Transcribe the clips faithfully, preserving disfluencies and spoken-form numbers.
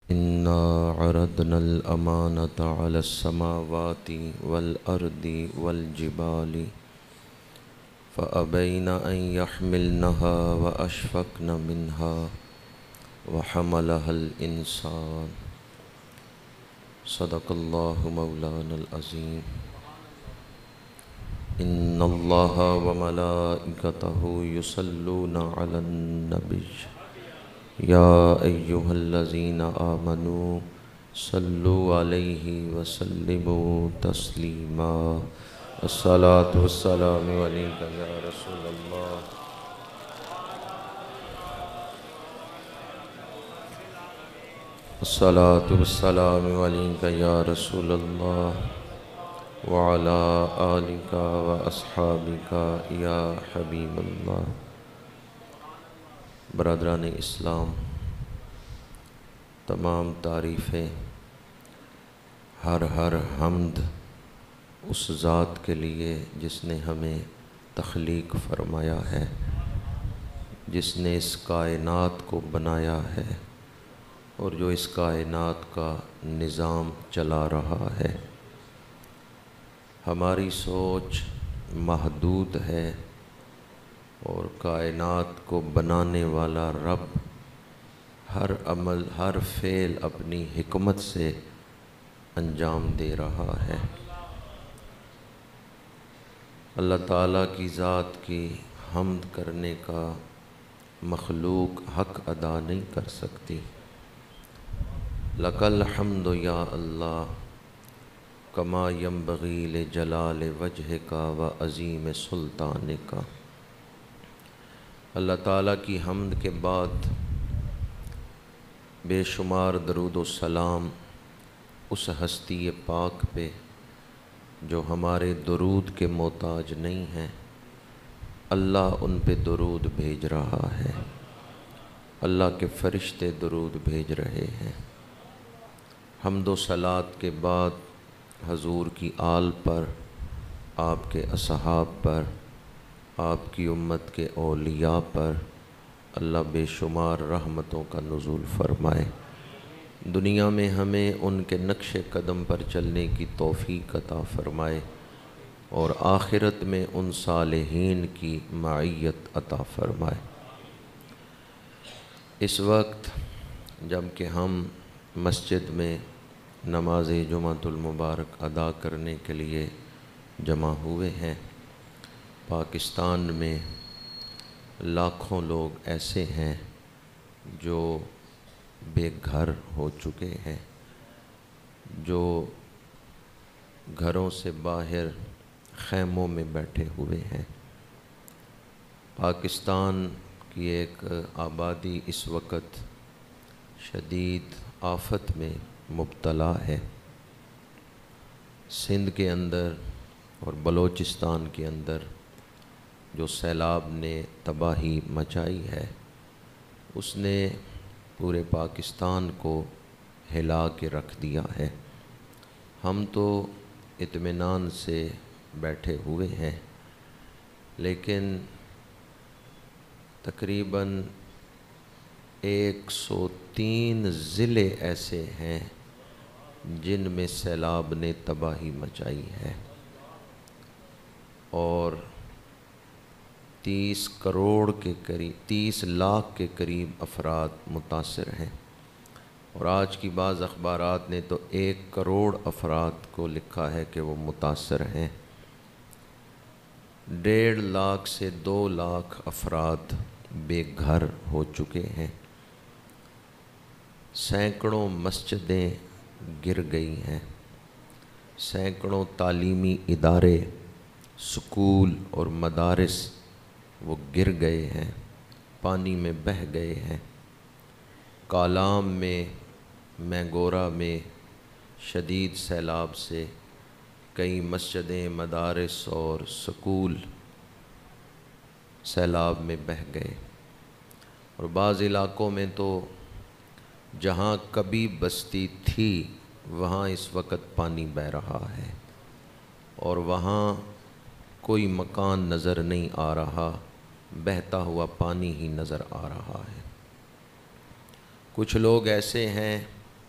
إنا عرضنا الأمانة على السماوات والأرض والجبال فأبين أن يحملنها وأشفقن منها وحملها الإنسان صدق الله مولانا العظيم. إن الله وملائكته يصلون على النبي يا أيها الذين آمنوا صلوا عليه وسلموا تسليما. الصلاة والسلام عليك يا رسول الله. الصلاة والسلام عليك يا رسول الله وعلى آلك وأصحابك يا حبيب الله. برادران اسلام، تمام تعریفیں، ہر ہر حمد اس ذات کے لیے جس نے ہمیں تخلیق فرمایا ہے، جس نے اس کائنات کو بنایا ہے اور جو اس کائنات کا نظام چلا رہا ہے۔ ہماری سوچ محدود ہے اور کائنات کو بنانے والا رب ہر عمل، ہر فعل اپنی حکمت سے انجام دے رہا ہے۔ اللہ تعالیٰ کی ذات کی حمد کرنے کا مخلوق حق ادا نہیں کر سکتی۔ لَكَ الْحَمْدُ یا اللہ کما ينبغی لجلال وجہک وعظیم سلطانک۔ اللہ تعالیٰ کی حمد کے بعد بے شمار درود و سلام اس ہستی پاک پہ جو ہمارے درود کے محتاج نہیں ہیں۔ اللہ ان پہ درود بھیج رہا ہے، اللہ کے فرشتے درود بھیج رہے ہیں۔ حمد و صلات کے بعد حضور کی آل پر، آپ کے اصحاب پر، آپ کی امت کے اولیاء پر اللہ بے شمار رحمتوں کا نزول فرمائے۔ دنیا میں ہمیں ان کے نقش قدم پر چلنے کی توفیق عطا فرمائے اور آخرت میں ان صالحین کی معیت عطا فرمائے۔ اس وقت جب کہ ہم مسجد میں نماز جمعۃ المبارک ادا کرنے کے لیے جمع ہوئے ہیں، پاکستان میں لاکھوں لوگ ایسے ہیں جو بے گھر ہو چکے ہیں، جو گھروں سے باہر خیموں میں بیٹھے ہوئے ہیں۔ پاکستان کی ایک آبادی اس وقت شدید آفت میں مبتلا ہے۔ سندھ کے اندر اور بلوچستان کے اندر جو سیلاب نے تباہی مچائی ہے، اس نے پورے پاکستان کو ہلا کے رکھ دیا ہے۔ ہم تو اطمینان سے بیٹھے ہوئے ہیں، لیکن تقریباً ایک سو تین ضلع ایسے ہیں جن میں سیلاب نے تباہی مچائی ہے اور تیس کروڑ کے قریب، تیس لاکھ کے قریب افراد متاثر ہیں، اور آج کی بعض اخبارات نے تو ایک کروڑ افراد کو لکھا ہے کہ وہ متاثر ہیں۔ ڈیڑھ لاکھ سے دو لاکھ افراد بے گھر ہو چکے ہیں۔ سینکڑوں مسجدیں گر گئی ہیں، سینکڑوں تعلیمی ادارے، سکول اور مدارس وہ گر گئے ہیں، پانی میں بہہ گئے ہیں۔ کالام میں، مینگورہ میں شدید سیلاب سے کئی مسجدیں، مدارس اور سکول سیلاب میں بہہ گئے، اور بعض علاقوں میں تو جہاں کبھی بستی تھی وہاں اس وقت پانی بہہ رہا ہے، اور وہاں کوئی مکان نظر نہیں آ رہا، بہتا ہوا پانی ہی نظر آ رہا ہے۔ کچھ لوگ ایسے ہیں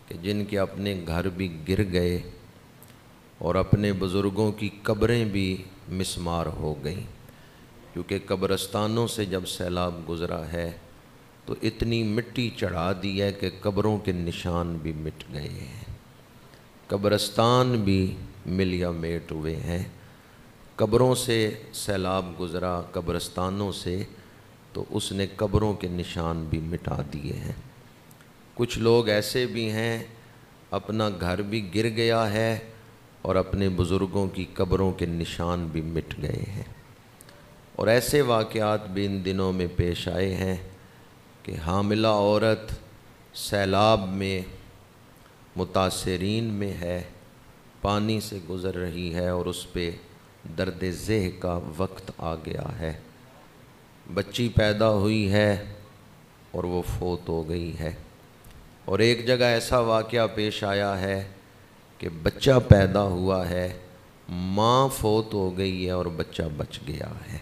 کہ جن کے اپنے گھر بھی گر گئے اور اپنے بزرگوں کی قبریں بھی مسمار ہو گئیں، کیونکہ قبرستانوں سے جب سیلاب گزرا ہے تو اتنی مٹی چڑھا دی ہے کہ قبروں کے نشان بھی مٹ گئے ہیں، قبرستان بھی ملیا میٹ ہوئے ہیں۔ قبروں سے سیلاب گزرا، قبرستانوں سے، تو اس نے قبروں کے نشان بھی مٹا دیے ہیں۔ کچھ لوگ ایسے بھی ہیں اپنا گھر بھی گر گیا ہے اور اپنے بزرگوں کی قبروں کے نشان بھی مٹ گئے ہیں۔ اور ایسے واقعات بھی ان دنوں میں پیش آئے ہیں کہ حاملہ عورت سیلاب میں متاثرین میں ہے، پانی سے گزر رہی ہے اور اس پہ درد ذہ کا وقت آ گیا ہے، بچی پیدا ہوئی ہے اور وہ فوت ہو گئی ہے۔ اور ایک جگہ ایسا واقعہ پیش آیا ہے کہ بچہ پیدا ہوا ہے، ماں فوت ہو گئی ہے اور بچہ بچ گیا ہے۔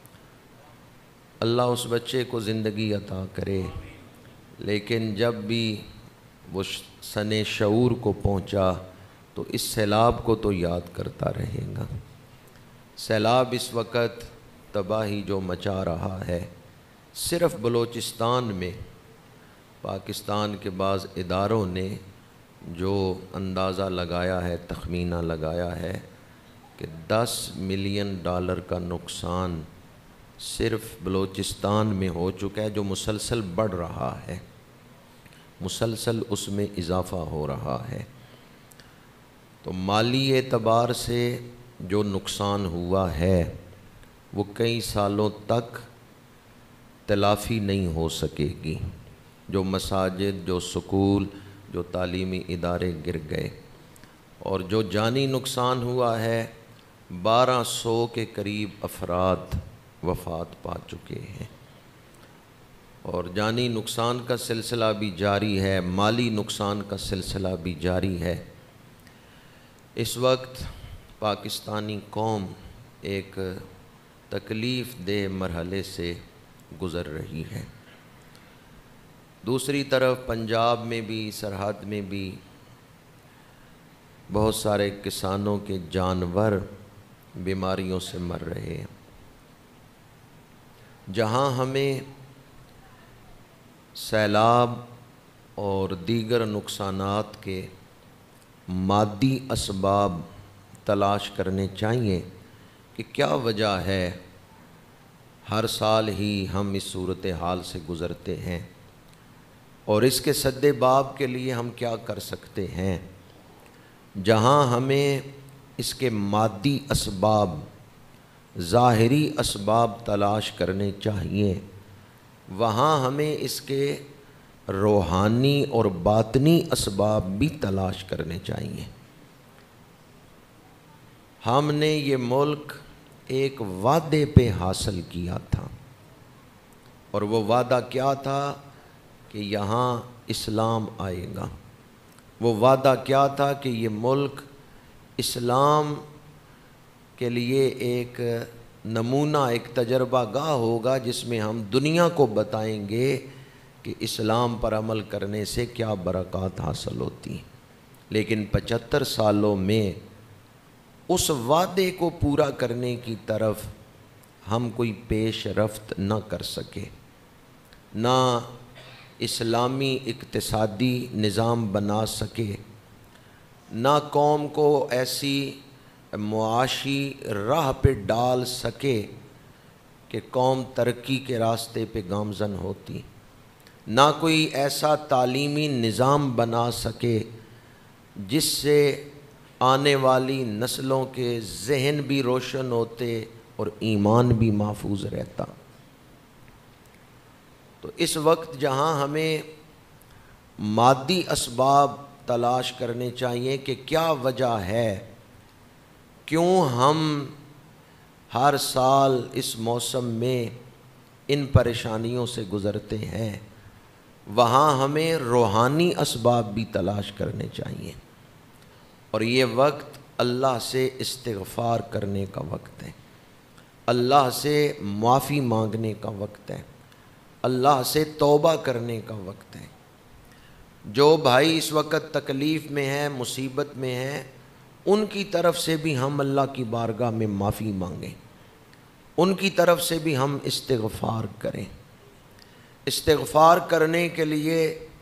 اللہ اس بچے کو زندگی عطا کرے، لیکن جب بھی وہ سن شعور کو پہنچا تو اس سیلاب کو تو یاد کرتا رہے گا۔ سیلاب اس وقت تباہی جو مچا رہا ہے، صرف بلوچستان میں پاکستان کے بعض اداروں نے جو اندازہ لگایا ہے، تخمینہ لگایا ہے کہ دس ملین ڈالر کا نقصان صرف بلوچستان میں ہو چکا ہے، جو مسلسل بڑھ رہا ہے، مسلسل اس میں اضافہ ہو رہا ہے۔ تو مالی اعتبار سے جو نقصان ہوا ہے وہ کئی سالوں تک تلافی نہیں ہو سکے گی۔ جو مساجد، جو سکول، جو تعلیمی ادارے گر گئے، اور جو جانی نقصان ہوا ہے، بارہ سو کے قریب افراد وفات پا چکے ہیں، اور جانی نقصان کا سلسلہ بھی جاری ہے، مالی نقصان کا سلسلہ بھی جاری ہے۔ اس وقت پاکستانی قوم ایک تکلیف دہ مرحلے سے گزر رہی ہے۔ دوسری طرف پنجاب میں بھی، سرحد میں بھی بہت سارے کسانوں کے جانور بیماریوں سے مر رہے ہیں۔ جہاں ہمیں سیلاب اور دیگر نقصانات کے مادی اسباب تلاش کرنے چاہیے کہ کیا وجہ ہے ہر سال ہی ہم اس صورتحال سے گزرتے ہیں، اور اس کے سد باب کے لیے ہم کیا کر سکتے ہیں۔ جہاں ہمیں اس کے مادی اسباب، ظاہری اسباب تلاش کرنے چاہیے، وہاں ہمیں اس کے روحانی اور باطنی اسباب بھی تلاش کرنے چاہیے۔ ہم نے یہ ملک ایک وعدے پہ حاصل کیا تھا، اور وہ وعدہ کیا تھا کہ یہاں اسلام آئے گا۔ وہ وعدہ کیا تھا کہ یہ ملک اسلام کے لیے ایک نمونہ، ایک تجربہ گاہ ہوگا، جس میں ہم دنیا کو بتائیں گے کہ اسلام پر عمل کرنے سے کیا برکات حاصل ہوتی ہیں۔ لیکن پچہتر سالوں میں اس وعدے کو پورا کرنے کی طرف ہم کوئی پیش رفت نہ کر سکے، نہ اسلامی اقتصادی نظام بنا سکے، نہ قوم کو ایسی معاشی راہ پہ ڈال سکے کہ قوم ترقی کے راستے پہ گامزن ہوتی، نہ کوئی ایسا تعلیمی نظام بنا سکے جس سے آنے والی نسلوں کے ذہن بھی روشن ہوتے اور ایمان بھی محفوظ رہتا۔ تو اس وقت جہاں ہمیں مادی اسباب تلاش کرنے چاہیے کہ کیا وجہ ہے، کیوں ہم ہر سال اس موسم میں ان پریشانیوں سے گزرتے ہیں، وہاں ہمیں روحانی اسباب بھی تلاش کرنے چاہیے۔ اور یہ وقت اللہ سے استغفار کرنے کا وقت ہے، اللہ سے معافی مانگنے کا وقت ہے، اللہ سے توبہ کرنے کا وقت ہے۔ جو بھائی اس وقت تکلیف میں ہیں، مصیبت میں ہیں، ان کی طرف سے بھی ہم اللہ کی بارگاہ میں معافی مانگیں، ان کی طرف سے بھی ہم استغفار کریں۔ استغفار کرنے کے لیے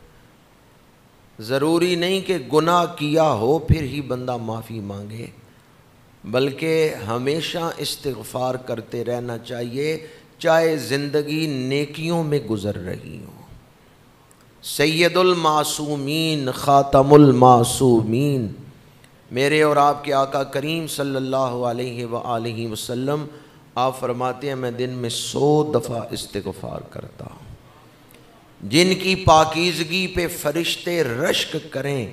ضروری نہیں کہ گناہ کیا ہو پھر ہی بندہ معافی مانگے، بلکہ ہمیشہ استغفار کرتے رہنا چاہیے، چاہے زندگی نیکیوں میں گزر رہی ہو۔ سید المعصومین خاتم المعصومین، میرے اور آپ کے آقا کریم صلی اللہ علیہ وآلہ وسلم، آپ فرماتے ہیں میں دن میں سو دفعہ استغفار کرتا ہوں۔ جن کی پاکیزگی پہ فرشتے رشک کریں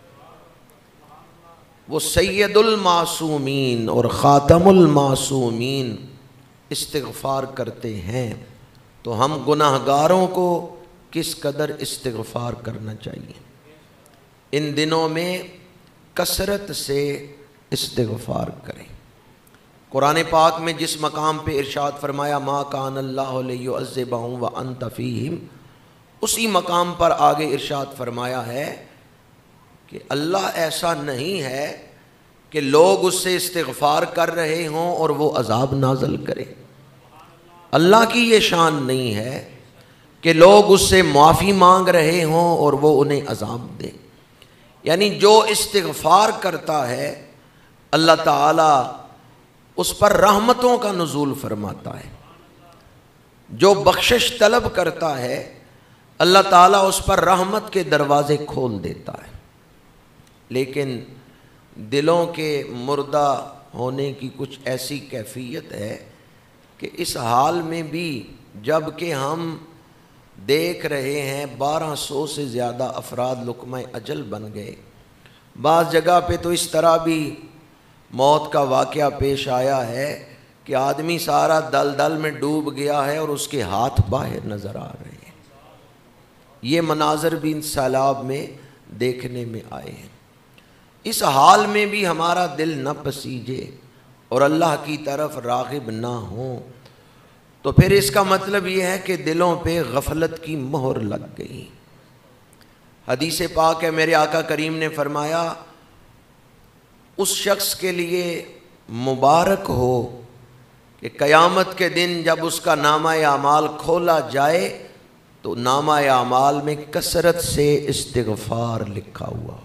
وہ سید المعصومین اور خاتم المعصومین استغفار کرتے ہیں، تو ہم گناہ گاروں کو کس قدر استغفار کرنا چاہیے۔ ان دنوں میں کثرت سے استغفار کریں۔ قرآن پاک میں جس مقام پہ ارشاد فرمایا ما کان اللہ لیعذبہم وانت فیہم، اسی مقام پر آگے ارشاد فرمایا ہے کہ اللہ ایسا نہیں ہے کہ لوگ اس سے استغفار کر رہے ہوں اور وہ عذاب نازل کرے۔ اللہ کی یہ شان نہیں ہے کہ لوگ اس سے معافی مانگ رہے ہوں اور وہ انہیں عذاب دے۔ یعنی جو استغفار کرتا ہے اللہ تعالیٰ اس پر رحمتوں کا نزول فرماتا ہے، جو بخشش طلب کرتا ہے اللہ تعالیٰ اس پر رحمت کے دروازے کھول دیتا ہے۔ لیکن دلوں کے مردہ ہونے کی کچھ ایسی کیفیت ہے کہ اس حال میں بھی جب کہ ہم دیکھ رہے ہیں بارہ سو سے زیادہ افراد لقمہ اجل بن گئے، بعض جگہ پہ تو اس طرح بھی موت کا واقعہ پیش آیا ہے کہ آدمی سارا دل دل میں ڈوب گیا ہے اور اس کے ہاتھ باہر نظر آ رہے ہیں۔ یہ مناظر بھی ان سیلاب میں دیکھنے میں آئے ہیں۔ اس حال میں بھی ہمارا دل نہ پسیجے اور اللہ کی طرف راغب نہ ہوں، تو پھر اس کا مطلب یہ ہے کہ دلوں پہ غفلت کی مہر لگ گئی۔ حدیث پاک ہے، میرے آقا کریم نے فرمایا اس شخص کے لیے مبارک ہو کہ قیامت کے دن جب اس کا نامہ اعمال کھولا جائے تو نامہ اعمال میں کثرت سے استغفار لکھا ہوا۔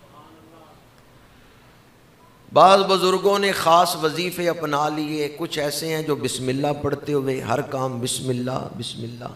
بعض بزرگوں نے خاص وظیفے اپنا لیے، کچھ ایسے ہیں جو بسم اللہ پڑھتے ہوئے ہر کام بسم اللہ بسم اللہ۔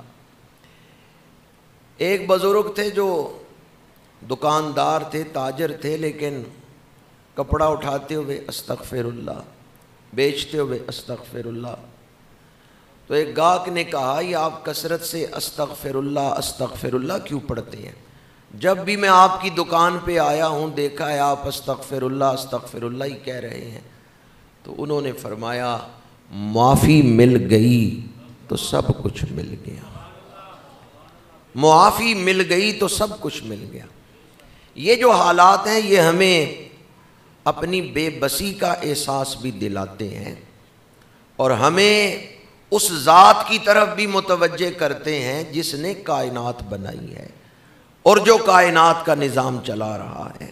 ایک بزرگ تھے جو دکاندار تھے، تاجر تھے، لیکن کپڑا اٹھاتے ہوئے استغفر اللہ، بیچتے ہوئے استغفر اللہ۔ تو ایک گاہک نے کہا یہ آپ کثرت سے استغفر اللہ استغفر اللہ کیوں پڑھتے ہیں؟ جب بھی میں آپ کی دکان پہ آیا ہوں دیکھا ہے آپ استغفر اللہ استغفر اللہ ہی کہہ رہے ہیں۔ تو انہوں نے فرمایا معافی مل گئی تو سب کچھ مل گیا، معافی مل گئی تو سب کچھ مل گیا۔ یہ جو حالات ہیں یہ ہمیں اپنی بے بسی کا احساس بھی دلاتے ہیں اور ہمیں اس ذات کی طرف بھی متوجہ کرتے ہیں جس نے کائنات بنائی ہے اور جو کائنات کا نظام چلا رہا ہے۔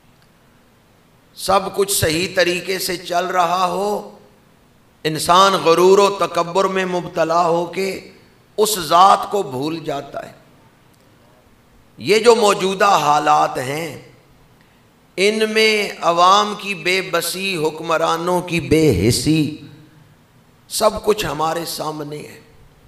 سب کچھ صحیح طریقے سے چل رہا ہو، انسان غرور و تکبر میں مبتلا ہو کے اس ذات کو بھول جاتا ہے۔ یہ جو موجودہ حالات ہیں ان میں عوام کی بے بسی، حکمرانوں کی بے حسی، سب کچھ ہمارے سامنے ہے۔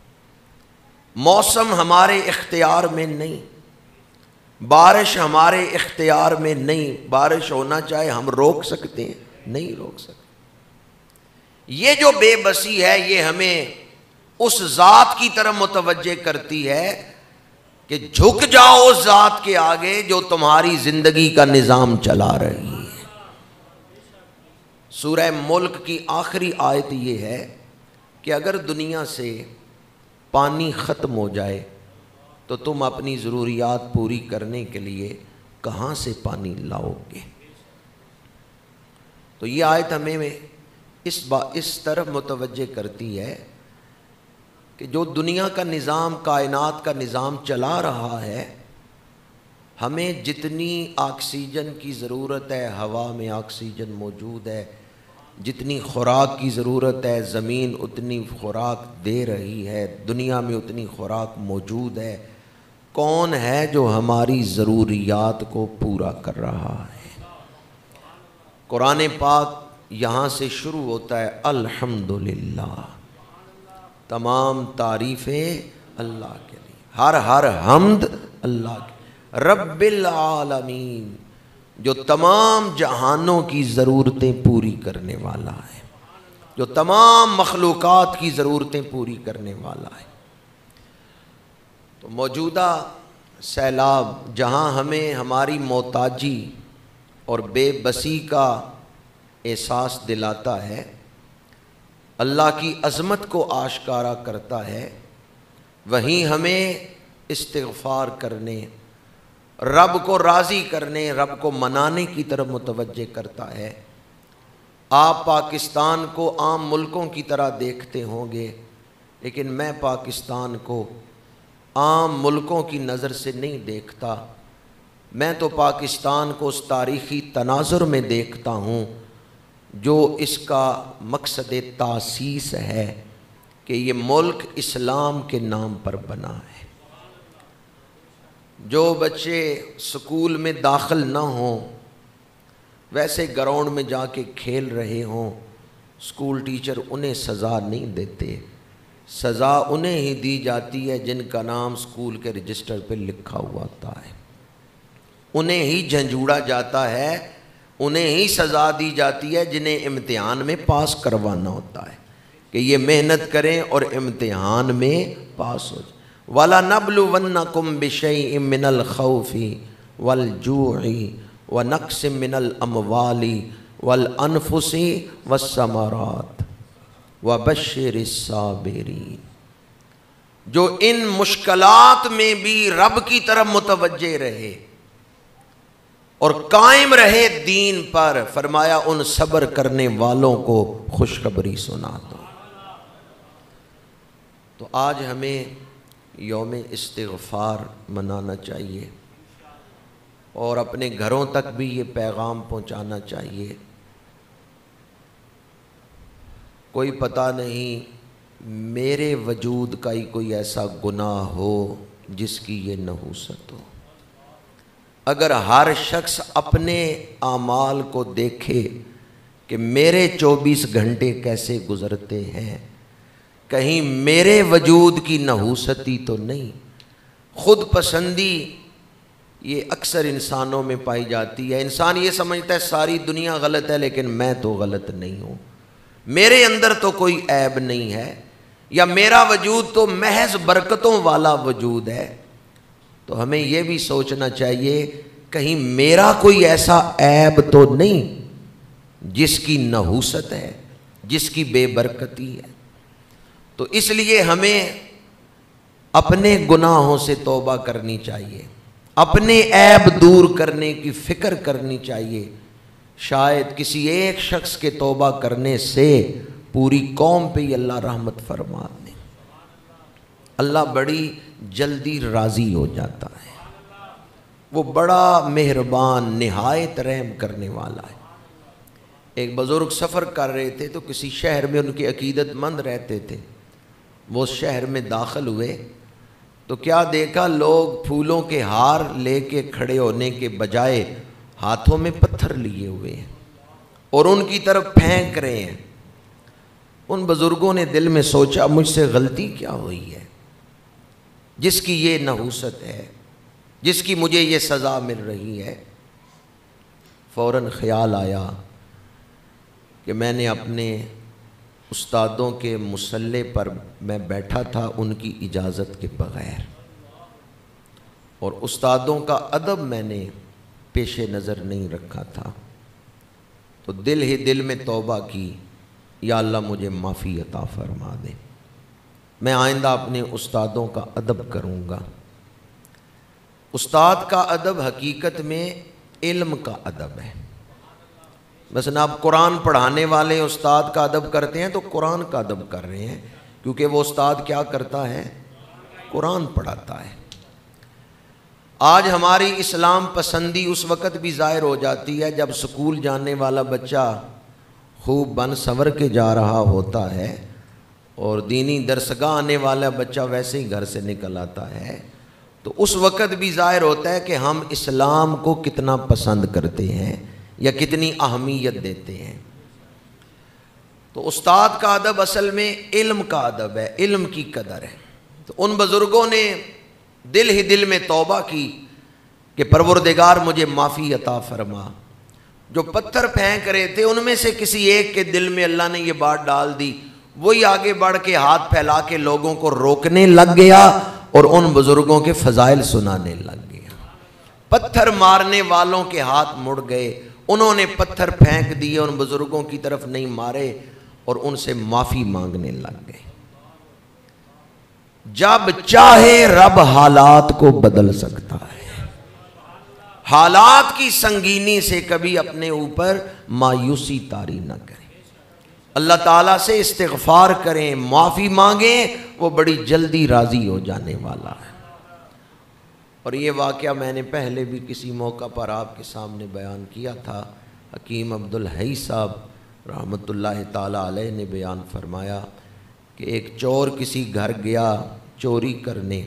موسم ہمارے اختیار میں نہیں، بارش ہمارے اختیار میں نہیں، بارش ہونا چاہے ہم روک سکتے ہیں؟ نہیں روک سکتے۔ یہ جو بے بسی ہے یہ ہمیں اس ذات کی طرف متوجہ کرتی ہے کہ جھک جاؤ اس ذات کے آگے جو تمہاری زندگی کا نظام چلا رہی ہے۔ سورہ ملک کی آخری آیت یہ ہے کہ اگر دنیا سے پانی ختم ہو جائے تو تم اپنی ضروریات پوری کرنے کے لیے کہاں سے پانی لاؤ گے؟ تو یہ آیت ہمیں اس با اس طرف متوجہ کرتی ہے کہ جو دنیا کا نظام، کائنات کا نظام چلا رہا ہے، ہمیں جتنی آکسیجن کی ضرورت ہے ہوا میں آکسیجن موجود ہے، جتنی خوراک کی ضرورت ہے زمین اتنی خوراک دے رہی ہے، دنیا میں اتنی خوراک موجود ہے۔ کون ہے جو ہماری ضروریات کو پورا کر رہا ہے؟ قرآن پاک یہاں سے شروع ہوتا ہے الحمدللہ، تمام تعریفیں اللہ کے لیے، ہر ہر حمد اللہ کے رب العالمین، جو تمام جہانوں کی ضرورتیں پوری کرنے والا ہے، جو تمام مخلوقات کی ضرورتیں پوری کرنے والا ہے۔ تو موجودہ سیلاب جہاں ہمیں ہماری محتاجی اور بے بسی کا احساس دلاتا ہے، اللہ کی عظمت کو آشکارا کرتا ہے، وہیں ہمیں استغفار کرنے، رب کو راضی کرنے، رب کو منانے کی طرف متوجہ کرتا ہے۔ آپ پاکستان کو عام ملکوں کی طرح دیکھتے ہوں گے، لیکن میں پاکستان کو عام ملکوں کی نظر سے نہیں دیکھتا، میں تو پاکستان کو اس تاریخی تناظر میں دیکھتا ہوں جو اس کا مقصد تاسیس ہے کہ یہ ملک اسلام کے نام پر بنا ہے۔ جو بچے سکول میں داخل نہ ہوں، ویسے گراؤنڈ میں جا کے کھیل رہے ہوں، سکول ٹیچر انہیں سزا نہیں دیتے، سزا انہیں ہی دی جاتی ہے جن کا نام سکول کے رجسٹر پہ لکھا ہوا ہوتا ہے، انہیں ہی جھنجھوڑا جاتا ہے، انہیں ہی سزا دی جاتی ہے جنہیں امتحان میں پاس کروانا ہوتا ہے کہ یہ محنت کریں اور امتحان میں پاس ہو جائیں۔ وَلَنَبْلُوَنَّكُمْ بِشَيْءٍ مِّنَ الْخَوْفِ وَالْجُوعِ وَنَقْصٍ مِّنَ الْأَمْوَالِ وَالْأَنفُسِ وَالثَّمَرَاتِ وَبَشِّرِ الصَّابِرِينَ، جو ان مشکلات میں بھی رب کی طرف متوجہ رہے اور قائم رہے دین پر، فرمایا ان صبر کرنے والوں کو خوشخبری سنا دو۔ تو آج ہمیں یوم استغفار منانا چاہیے اور اپنے گھروں تک بھی یہ پیغام پہنچانا چاہیے۔ کوئی پتہ نہیں میرے وجود کا ہی کوئی ایسا گناہ ہو جس کی یہ نحوست ہو۔ اگر ہر شخص اپنے اعمال کو دیکھے کہ میرے چوبیس گھنٹے کیسے گزرتے ہیں، کہیں میرے وجود کی نحوستی تو نہیں۔ خود پسندی یہ اکثر انسانوں میں پائی جاتی ہے، انسان یہ سمجھتا ہے ساری دنیا غلط ہے لیکن میں تو غلط نہیں ہوں، میرے اندر تو کوئی عیب نہیں ہے، یا میرا وجود تو محض برکتوں والا وجود ہے۔ تو ہمیں یہ بھی سوچنا چاہیے کہیں میرا کوئی ایسا عیب تو نہیں جس کی نحوست ہے، جس کی بے برکتی ہے۔ تو اس لیے ہمیں اپنے گناہوں سے توبہ کرنی چاہیے، اپنے عیب دور کرنے کی فکر کرنی چاہیے۔ شاید کسی ایک شخص کے توبہ کرنے سے پوری قوم پہ ہی اللہ رحمت فرما دے، اللہ بڑی جلدی راضی ہو جاتا ہے، وہ بڑا مہربان نہایت رحم کرنے والا ہے۔ ایک بزرگ سفر کر رہے تھے تو کسی شہر میں ان کے عقیدت مند رہتے تھے، وہ شہر میں داخل ہوئے تو کیا دیکھا، لوگ پھولوں کے ہار لے کے کھڑے ہونے کے بجائے ہاتھوں میں پتھر لیے ہوئے ہیں اور ان کی طرف پھینک رہے ہیں۔ ان بزرگوں نے دل میں سوچا مجھ سے غلطی کیا ہوئی ہے جس کی یہ نحوست ہے، جس کی مجھے یہ سزا مل رہی ہے۔ فوراً خیال آیا کہ میں نے اپنے استادوں کے مصلے پر میں بیٹھا تھا ان کی اجازت کے بغیر، اور استادوں کا ادب میں نے پیش نظر نہیں رکھا تھا، تو دل ہی دل میں توبہ کی، یا اللہ مجھے معافی عطا فرما دے، میں آئندہ اپنے استادوں کا ادب کروں گا۔ استاد کا ادب حقیقت میں علم کا ادب ہے۔ مثلا آپ قرآن پڑھانے والے استاد کا ادب کرتے ہیں تو قرآن کا ادب کر رہے ہیں، کیونکہ وہ استاد کیا کرتا ہے؟ قرآن پڑھاتا ہے۔ آج ہماری اسلام پسندی اس وقت بھی ظاہر ہو جاتی ہے جب سکول جانے والا بچہ خوب بن سنور کے جا رہا ہوتا ہے اور دینی درسگاہ آنے والا بچہ ویسے ہی گھر سے نکل آتا ہے، تو اس وقت بھی ظاہر ہوتا ہے کہ ہم اسلام کو کتنا پسند کرتے ہیں یا کتنی اہمیت دیتے ہیں۔ تو استاد کا ادب اصل میں علم کا ادب ہے، علم کی قدر ہے۔ تو ان بزرگوں نے دل ہی دل میں توبہ کی کہ پروردگار مجھے معافی عطا فرما۔ جو پتھر پھینک رہے تھے ان میں سے کسی ایک کے دل میں اللہ نے یہ بات ڈال دی، وہی آگے بڑھ کے ہاتھ پھیلا کے لوگوں کو روکنے لگ گیا اور ان بزرگوں کے فضائل سنانے لگ گیا۔ پتھر مارنے والوں کے ہاتھ مڑ گئے، انہوں نے پتھر پھینک دیے، ان بزرگوں کی طرف نہیں مارے اور ان سے معافی مانگنے لگ گئے۔ جب چاہے رب حالات کو بدل سکتا ہے۔ حالات کی سنگینی سے کبھی اپنے اوپر مایوسی طاری نہ کریں، اللہ تعالیٰ سے استغفار کریں، معافی مانگیں، وہ بڑی جلدی راضی ہو جانے والا ہے۔ اور یہ واقعہ میں نے پہلے بھی کسی موقع پر آپ کے سامنے بیان کیا تھا۔ حکیم عبدالحی صاحب رحمۃ اللہ تعالیٰ علیہ نے بیان فرمایا کہ ایک چور کسی گھر گیا چوری کرنے،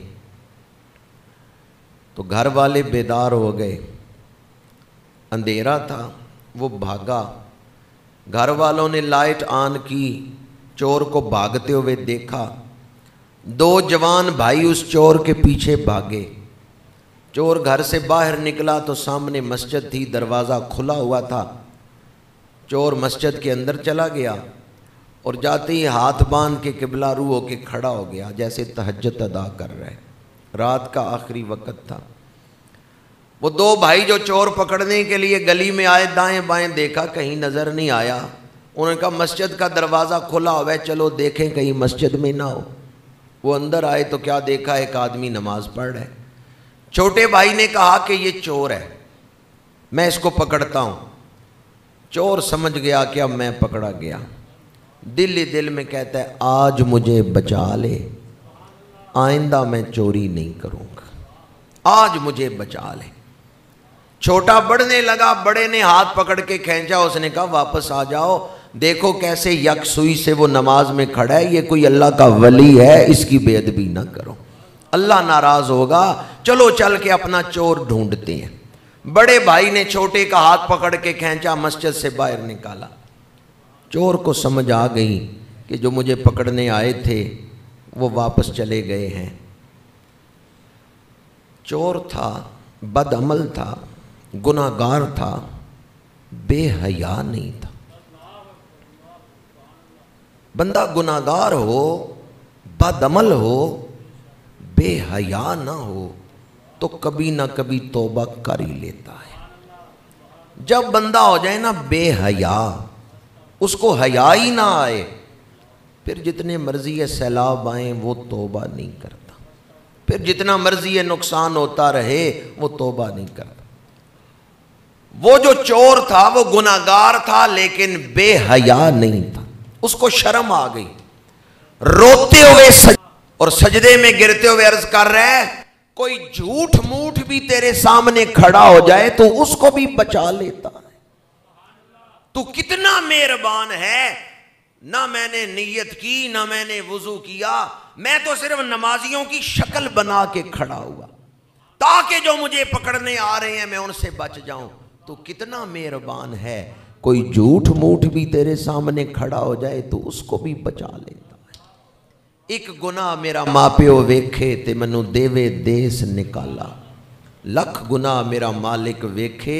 تو گھر والے بیدار ہو گئے، اندھیرا تھا، وہ بھاگا، گھر والوں نے لائٹ آن کی، چور کو بھاگتے ہوئے دیکھا، دو جوان بھائی اس چور کے پیچھے بھاگے۔ چور گھر سے باہر نکلا تو سامنے مسجد تھی، دروازہ کھلا ہوا تھا، چور مسجد کے اندر چلا گیا اور جاتے ہی ہاتھ باندھ کے قبلہ رو ہو کے کھڑا ہو گیا جیسے تہجد ادا کر رہے، رات کا آخری وقت تھا۔ وہ دو بھائی جو چور پکڑنے کے لیے گلی میں آئے، دائیں بائیں دیکھا کہیں نظر نہیں آیا، انہوں نے کہا مسجد کا دروازہ کھلا ہوا ہے، چلو دیکھیں کہیں مسجد میں نہ ہو۔ وہ اندر آئے تو کیا دیکھا، ایک آدمی نماز پڑھ رہا ہے۔ چھوٹے بھائی نے کہا کہ یہ چور ہے، میں اس کو پکڑتا ہوں۔ چور سمجھ گیا کہ اب میں پکڑا گیا، دل ہی دل میں کہتا ہے آج مجھے بچا لے، آئندہ میں چوری نہیں کروں گا، آج مجھے بچا لے۔ چھوٹا بڑھنے لگا، بڑے نے ہاتھ پکڑ کے کھینچا، اس نے کہا واپس آ جاؤ، دیکھو کیسے یک سوئی سے وہ نماز میں کھڑا ہے، یہ کوئی اللہ کا ولی ہے، اس کی بے ادبی نہ کرو، اللہ ناراض ہوگا، چلو چل کے اپنا چور ڈھونڈتے ہیں۔ بڑے بھائی نے چھوٹے کا ہاتھ پکڑ کے کھینچا، مسجد سے باہر نکالا۔ چور کو سمجھ آ گئی کہ جو مجھے پکڑنے آئے تھے وہ واپس چلے گئے ہیں۔ چور تھا، بد عمل تھا، گناہگار تھا، بے حیا نہیں تھا۔ بندہ گناہگار ہو، بد عمل ہو، بے حیا نہ ہو تو کبھی نہ کبھی توبہ کر ہی لیتا ہے۔ جب بندہ ہو جائے نا بے حیا، اس کو حیا ہی نہ آئے، پھر جتنے مرضی سیلاب آئیں وہ توبہ نہیں کرتا، پھر جتنا مرضی نقصان ہوتا رہے وہ توبہ نہیں کرتا۔ وہ جو چور تھا وہ گناہگار تھا لیکن بے حیا نہیں تھا، اس کو شرم آ گئی، روتے ہوئے سج... اور سجدے میں گرتے ہوئے عرض کر رہے ہیں کوئی جھوٹ موٹ بھی تیرے سامنے کھڑا ہو جائے تو اس کو بھی بچا لیتا ہے، تو کتنا مہربان ہے، نہ میں نے نیت کی نہ میں نے وضو کیا، میں تو صرف نمازیوں کی شکل بنا کے کھڑا ہوا تاکہ جو مجھے پکڑنے آ رہے ہیں میں ان سے بچ جاؤں، تو کتنا مہربان ہے، کوئی جھوٹ موٹ بھی تیرے سامنے کھڑا ہو جائے تو اس کو بھی بچا لیتا ہے۔ ایک گناہ میرا ماں پیو ویکھے تے منو دیوے دیس نکالا، لکھ گناہ میرا مالک ویکھے۔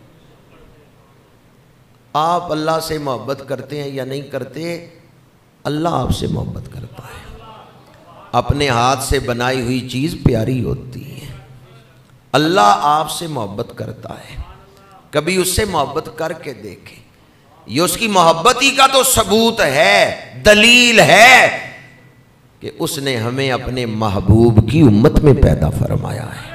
آپ اللہ سے محبت کرتے ہیں یا نہیں کرتے؟ اللہ آپ سے محبت کرتا ہے۔ اپنے ہاتھ سے بنائی ہوئی چیز پیاری ہوتی ہے، اللہ آپ سے محبت کرتا ہے، کبھی اس سے محبت کر کے دیکھیں، یہ اس کی محبتی کا تو ثبوت ہے، دلیل ہے کہ اس نے ہمیں اپنے محبوب کی امت میں پیدا فرمایا ہے۔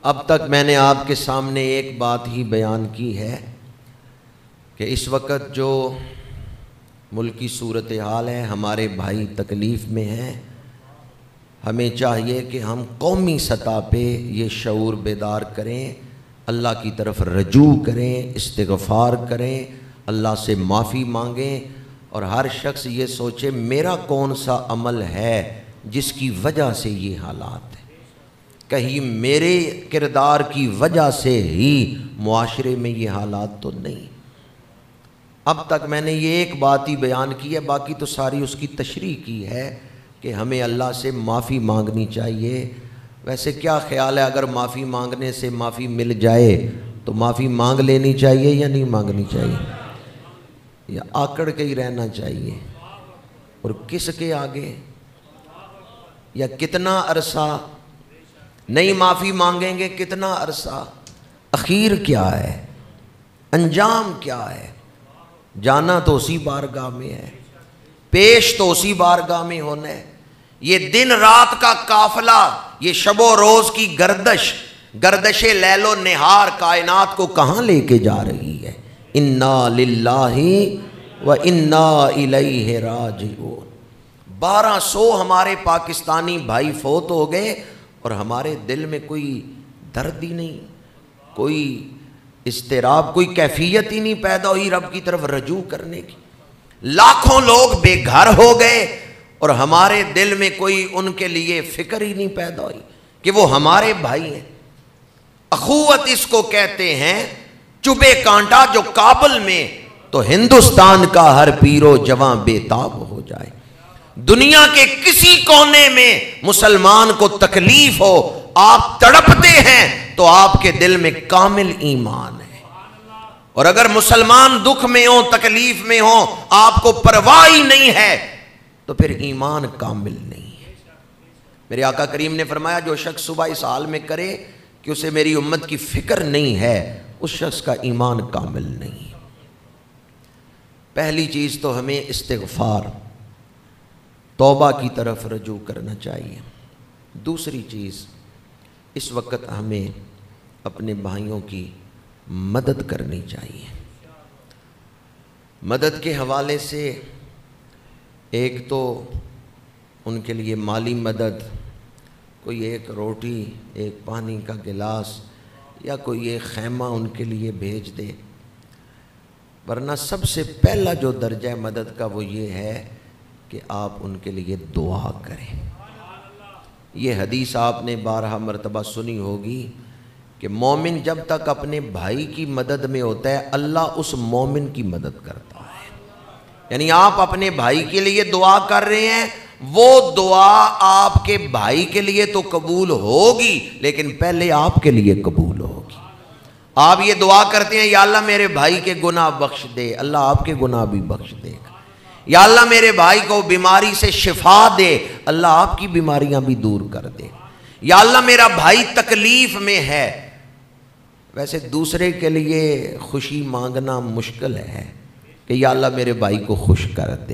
اب تک میں نے آپ کے سامنے ایک بات ہی بیان کی ہے کہ اس وقت جو ملکی صورتحال ہے، ہمارے بھائی تکلیف میں ہیں، ہمیں چاہیے کہ ہم قومی سطح پہ یہ شعور بیدار کریں، اللہ کی طرف رجوع کریں، استغفار کریں، اللہ سے معافی مانگیں، اور ہر شخص یہ سوچے میرا کون سا عمل ہے جس کی وجہ سے یہ حالات ہیں، کہیں میرے کردار کی وجہ سے ہی معاشرے میں یہ حالات تو نہیں۔ اب تک میں نے یہ ایک بات ہی بیان کی ہے، باقی تو ساری اس کی تشریح کی ہے کہ ہمیں اللہ سے معافی مانگنی چاہیے۔ ویسے کیا خیال ہے، اگر معافی مانگنے سے معافی مل جائے تو معافی مانگ لینی چاہیے یا نہیں مانگنی چاہیے، یا آکڑ کے ہی رہنا چاہیے؟ اور کس کے آگے، یا کتنا عرصہ نہیں معافی مانگیں گے، کتنا عرصہ، اخیر کیا ہے، انجام کیا ہے؟ جانا تو اسی بارگاہ میں ہے، پیش تو اسی بارگاہ میں ہونا ہے۔ یہ دن رات کا قافلہ، یہ شب و روز کی گردش، گردش لیل و نہار کائنات کو کہاں لے کے جا رہی ہے؟ انا للہ و انا الیہ راجعون۔ بارہ سو ہمارے پاکستانی بھائی فوت ہو گئے اور ہمارے دل میں کوئی درد ہی نہیں، کوئی اضطراب، کوئی کیفیت ہی نہیں پیدا ہوئی رب کی طرف رجوع کرنے کی۔ لاکھوں لوگ بے گھر ہو گئے اور ہمارے دل میں کوئی ان کے لیے فکر ہی نہیں پیدا ہوئی کہ وہ ہمارے بھائی ہیں۔ اخوت اس کو کہتے ہیں، چبھے کانٹا جو کابل میں تو ہندوستان کا ہر پیرو جواں بے تاب ہو جائے۔ دنیا کے کسی کونے میں مسلمان کو تکلیف ہو، آپ تڑپتے ہیں تو آپ کے دل میں کامل ایمان ہے، اور اگر مسلمان دکھ میں ہوں، تکلیف میں ہوں، آپ کو پرواہ ہی نہیں ہے تو پھر ایمان کامل نہیں ہے۔ میرے آقا کریم نے فرمایا جو شخص صبح اس حال میں کرے کہ اسے میری امت کی فکر نہیں ہے، اس شخص کا ایمان کامل نہیں ہے۔ پہلی چیز تو ہمیں استغفار، توبہ کی طرف رجوع کرنا چاہیے۔ دوسری چیز، اس وقت ہمیں اپنے بھائیوں کی مدد کرنی چاہیے۔ مدد کے حوالے سے ایک تو ان کے لیے مالی مدد، کوئی ایک روٹی، ایک پانی کا گلاس، یا کوئی ایک خیمہ ان کے لیے بھیج دے، ورنہ سب سے پہلا جو درجہ مدد کا وہ یہ ہے کہ آپ ان کے لیے دعا کریں۔ یہ حدیث آپ نے بارہا مرتبہ سنی ہوگی کہ مومن جب تک اپنے بھائی کی مدد میں ہوتا ہے، اللہ اس مومن کی مدد کرتا ہے۔ یعنی آپ اپنے بھائی کے لیے دعا کر رہے ہیں، وہ دعا آپ کے بھائی کے لیے تو قبول ہوگی، لیکن پہلے آپ کے لیے قبول ہوگی۔ آپ یہ دعا کرتے ہیں یا اللہ میرے بھائی کے گناہ بخش دے، اللہ آپ کے گناہ بھی بخش دے گا۔ یا اللہ میرے بھائی کو بیماری سے شفا دے، اللہ آپ کی بیماریاں بھی دور کر دے۔ یا اللہ میرا بھائی تکلیف میں ہے۔ ویسے دوسرے کے لیے خوشی مانگنا مشکل ہے کہ یا اللہ میرے بھائی کو خوش کر دے،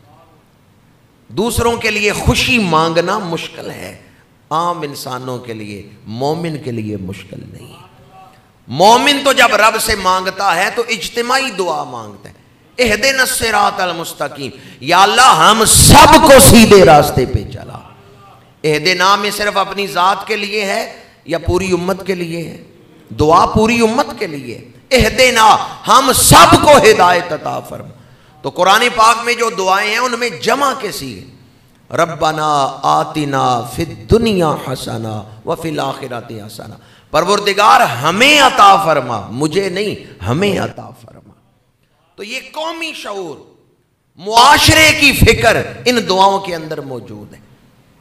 دوسروں کے لیے خوشی مانگنا مشکل ہے، عام انسانوں کے لیے، مومن کے لیے مشکل نہیں۔ مومن تو جب رب سے مانگتا ہے تو اجتماعی دعا مانگتا ہے، اہدنا الصراط المستقیم، یا اللہ ہم سب کو سیدھے راستے پہ چلا۔ اہدنا میں صرف اپنی ذات کے لیے ہے یا پوری امت کے لیے ہے؟ دعا پوری امت کے لیے، اہدنا ہم سب کو ہدایت عطا فرما۔ تو قرآن پاک میں جو دعائیں ہیں ان میں جمع کیسی ہے؟ ربنا آتنا فی الدنیا حسنہ وفی الآخرۃ حسنہ، پروردگار ہمیں عطا فرما، مجھے نہیں، ہمیں عطا فرما۔ تو یہ قومی شعور، معاشرے کی فکر ان دعاؤں کے اندر موجود ہے۔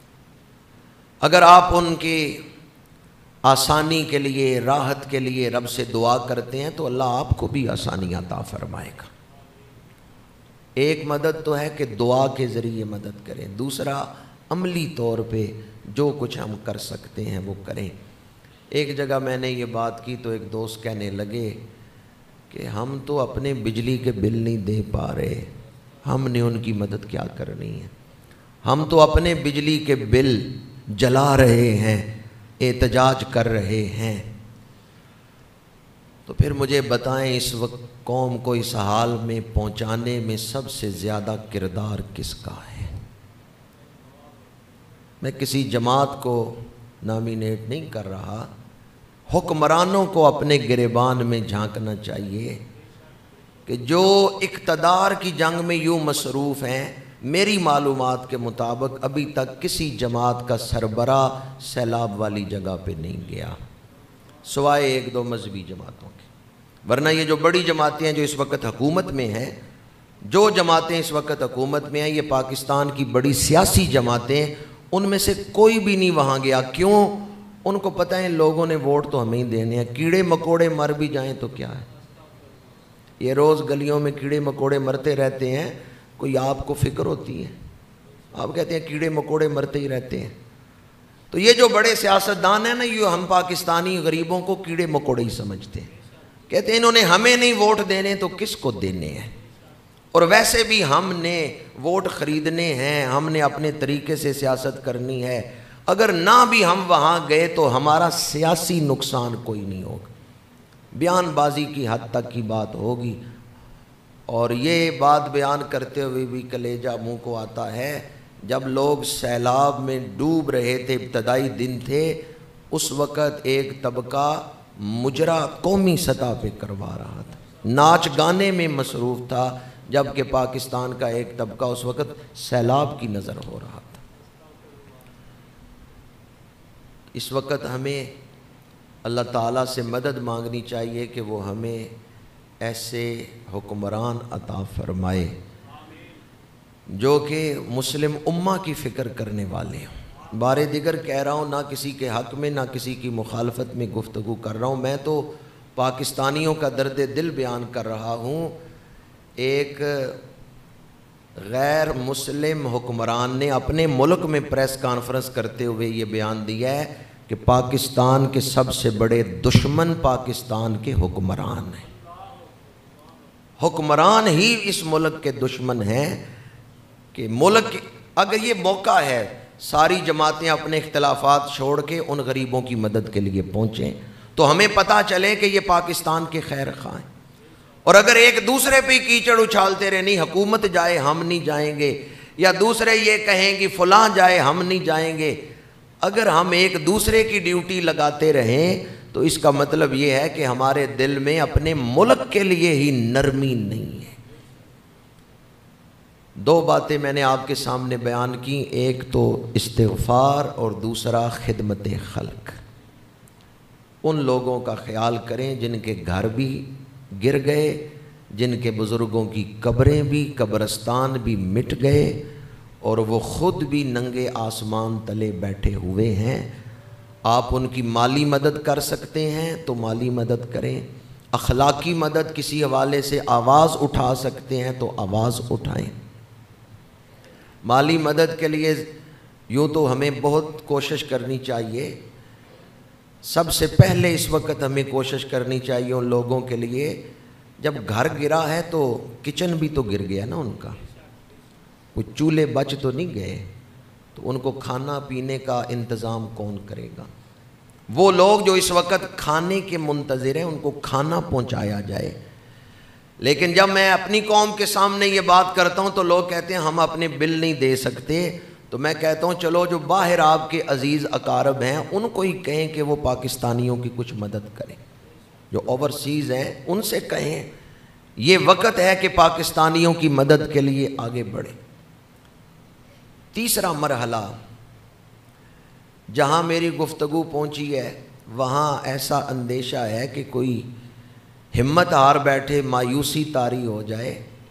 اگر آپ ان کی آسانی کے لیے، راحت کے لیے رب سے دعا کرتے ہیں تو اللہ آپ کو بھی آسانی عطا فرمائے گا۔ ایک مدد تو ہے کہ دعا کے ذریعے مدد کریں، دوسرا عملی طور پہ جو کچھ ہم کر سکتے ہیں وہ کریں۔ ایک جگہ میں نے یہ بات کی تو ایک دوست کہنے لگے کہ ہم تو اپنے بجلی کے بل نہیں دے پا رہے، ہم نے ان کی مدد کیا کرنی ہے؟ ہم تو اپنے بجلی کے بل جلا رہے ہیں، احتجاج کر رہے ہیں، تو پھر مجھے بتائیں اس وقت قوم کو اس حال میں پہنچانے میں سب سے زیادہ کردار کس کا ہے؟ میں کسی جماعت کو نامینیٹ نہیں کر رہا، حکمرانوں کو اپنے گریبان میں جھانکنا چاہیے کہ جو اقتدار کی جنگ میں یوں مصروف ہیں، میری معلومات کے مطابق ابھی تک کسی جماعت کا سربراہ سیلاب والی جگہ پہ نہیں گیا سوائے ایک دو مذہبی جماعتوں کے، ورنہ یہ جو بڑی جماعتیں ہیں جو اس وقت حکومت میں ہیں، جو جماعتیں اس وقت حکومت میں ہیں، یہ پاکستان کی بڑی سیاسی جماعتیں، ان میں سے کوئی بھی نہیں وہاں گیا۔ کیوں؟ ان کو پتہ ہے لوگوں نے ووٹ تو ہمیں ہی دینے ہیں، کیڑے مکوڑے مر بھی جائیں تو کیا ہے، یہ روز گلیوں میں کیڑے مکوڑے مرتے رہتے ہیں، کوئی آپ کو فکر ہوتی ہے؟ آپ کہتے ہیں کیڑے مکوڑے مرتے ہی رہتے ہیں۔ تو یہ جو بڑے سیاستدان ہیں نا، یہ ہم پاکستانی غریبوں کو کیڑے مکوڑے ہی سمجھتے ہیں، کہتے ہیں انہوں نے ہمیں نہیں ووٹ دینے تو کس کو دینے ہیں، اور ویسے بھی ہم نے ووٹ خریدنے ہیں، ہم نے اپنے طریقے سے سیاست کرنی ہے، اگر نہ بھی ہم وہاں گئے تو ہمارا سیاسی نقصان کوئی نہیں ہوگا، بیان بازی کی حد تک کی بات ہوگی۔ اور یہ بات بیان کرتے ہوئے بھی کلیجہ منہ کو آتا ہے، جب لوگ سیلاب میں ڈوب رہے تھے، ابتدائی دن تھے، اس وقت ایک طبقہ مجرا قومی سطح پہ کروا رہا تھا، ناچ گانے میں مصروف تھا، جبکہ پاکستان کا ایک طبقہ اس وقت سیلاب کی نظر ہو رہا تھا۔ اس وقت ہمیں اللہ تعالیٰ سے مدد مانگنی چاہیے کہ وہ ہمیں ایسے حکمران عطا فرمائے جو کہ مسلم امہ کی فکر کرنے والے ہوں۔ بار دیگر کہہ رہا ہوں، نہ کسی کے حق میں نہ کسی کی مخالفت میں گفتگو کر رہا ہوں، میں تو پاکستانیوں کا درد دل بیان کر رہا ہوں۔ ایک غیر مسلم حکمران نے اپنے ملک میں پریس کانفرنس کرتے ہوئے یہ بیان دیا ہے کہ پاکستان کے سب سے بڑے دشمن پاکستان کے حکمران ہیں، حکمران ہی اس ملک کے دشمن ہیں، کہ ملک اگر یہ موقع ہے ساری جماعتیں اپنے اختلافات چھوڑ کے ان غریبوں کی مدد کے لیے پہنچیں تو ہمیں پتہ چلے کہ یہ پاکستان کے خیر خواہ ہیں، اور اگر ایک دوسرے پہ کیچڑ اچھالتے رہے، نہیں حکومت جائے ہم نہیں جائیں گے، یا دوسرے یہ کہیں کہ فلاں جائے ہم نہیں جائیں گے، اگر ہم ایک دوسرے کی ڈیوٹی لگاتے رہیں تو اس کا مطلب یہ ہے کہ ہمارے دل میں اپنے ملک کے لیے ہی نرمی نہیں ہے۔ دو باتیں میں نے آپ کے سامنے بیان کی، ایک تو استغفار اور دوسرا خدمت خلق۔ ان لوگوں کا خیال کریں جن کے گھر بھی گر گئے، جن کے بزرگوں کی قبریں بھی، قبرستان بھی مٹ گئے، اور وہ خود بھی ننگے آسمان تلے بیٹھے ہوئے ہیں۔ آپ ان کی مالی مدد کر سکتے ہیں تو مالی مدد کریں، اخلاقی مدد کسی حوالے سے آواز اٹھا سکتے ہیں تو آواز اٹھائیں۔ مالی مدد کے لیے یوں تو ہمیں بہت کوشش کرنی چاہیے، سب سے پہلے اس وقت ہمیں کوشش کرنی چاہیے ان لوگوں کے لیے، جب گھر گرا ہے تو کچن بھی تو گر گیا نا ان کا، کچھ چولہے بچ تو نہیں گئے، تو ان کو کھانا پینے کا انتظام کون کرے گا؟ وہ لوگ جو اس وقت کھانے کے منتظر ہیں ان کو کھانا پہنچایا جائے۔ لیکن جب میں اپنی قوم کے سامنے یہ بات کرتا ہوں تو لوگ کہتے ہیں ہم اپنے بل نہیں دے سکتے، تو میں کہتا ہوں چلو جو باہر آپ کے عزیز اقارب ہیں ان کو ہی کہیں کہ وہ پاکستانیوں کی کچھ مدد کریں، جو اوورسیز ہیں ان سے کہیں یہ وقت ہے کہ پاکستانیوں کی مدد کے لیے آگے بڑھیں۔ تیسرا مرحلہ جہاں میری گفتگو پہنچی ہے وہاں ایسا اندیشہ ہے کہ کوئی ہمت ہار بیٹھے، مایوسی طاری ہو جائے،